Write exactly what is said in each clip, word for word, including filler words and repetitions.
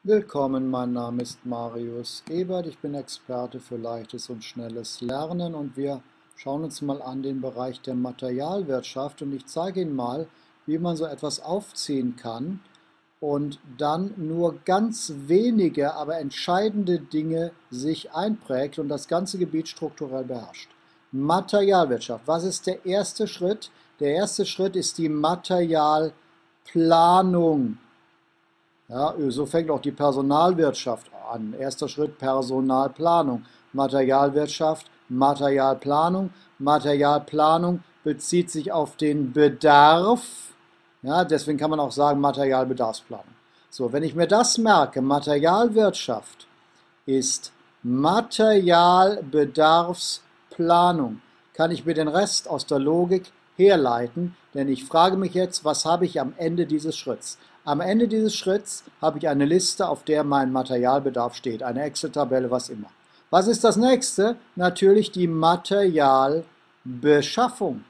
Willkommen, mein Name ist Marius Ebert, ich bin Experte für leichtes und schnelles Lernen und wir schauen uns mal an den Bereich der Materialwirtschaft und ich zeige Ihnen mal, wie man so etwas aufziehen kann und dann nur ganz wenige, aber entscheidende Dinge sich einprägt und das ganze Gebiet strukturell beherrscht. Materialwirtschaft, was ist der erste Schritt? Der erste Schritt ist die Materialplanung. Ja, so fängt auch die Personalwirtschaft an. Erster Schritt Personalplanung. Materialwirtschaft, Materialplanung. Materialplanung bezieht sich auf den Bedarf. Ja, deswegen kann man auch sagen Materialbedarfsplanung. So, wenn ich mir das merke, Materialwirtschaft ist Materialbedarfsplanung, kann ich mir den Rest aus der Logik herleiten, denn ich frage mich jetzt, was habe ich am Ende dieses Schritts? Am Ende dieses Schritts habe ich eine Liste, auf der mein Materialbedarf steht, eine Excel-Tabelle, was immer. Was ist das nächste? Natürlich die Materialbeschaffung.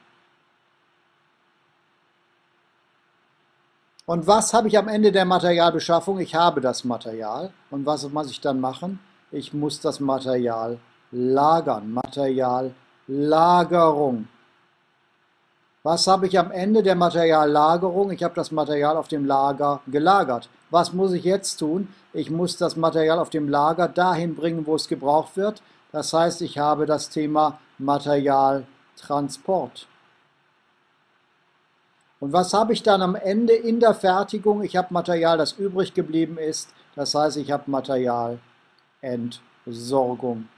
Und was habe ich am Ende der Materialbeschaffung? Ich habe das Material. Und was muss ich dann machen? Ich muss das Material lagern. Materiallagerung. Was habe ich am Ende der Materiallagerung? Ich habe das Material auf dem Lager gelagert. Was muss ich jetzt tun? Ich muss das Material auf dem Lager dahin bringen, wo es gebraucht wird. Das heißt, ich habe das Thema Materialtransport. Und was habe ich dann am Ende in der Fertigung? Ich habe Material, das übrig geblieben ist. Das heißt, ich habe Materialentsorgung.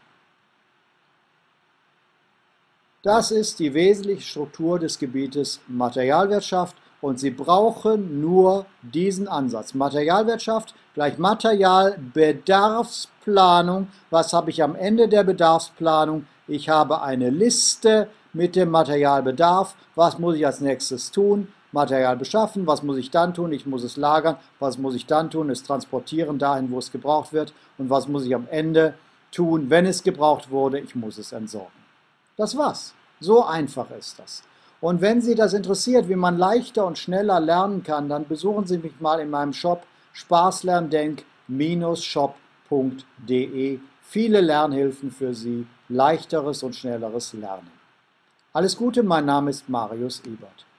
Das ist die wesentliche Struktur des Gebietes Materialwirtschaft und Sie brauchen nur diesen Ansatz. Materialwirtschaft gleich Materialbedarfsplanung. Was habe ich am Ende der Bedarfsplanung? Ich habe eine Liste mit dem Materialbedarf. Was muss ich als nächstes tun? Material beschaffen. Was muss ich dann tun? Ich muss es lagern. Was muss ich dann tun? Es transportieren dahin, wo es gebraucht wird. Und was muss ich am Ende tun, wenn es gebraucht wurde? Ich muss es entsorgen. Das war's. So einfach ist das. Und wenn Sie das interessiert, wie man leichter und schneller lernen kann, dann besuchen Sie mich mal in meinem Shop spaßlerndenk Shop punkt de. Viele Lernhilfen für Sie, leichteres und schnelleres Lernen. Alles Gute, mein Name ist Marius Ebert.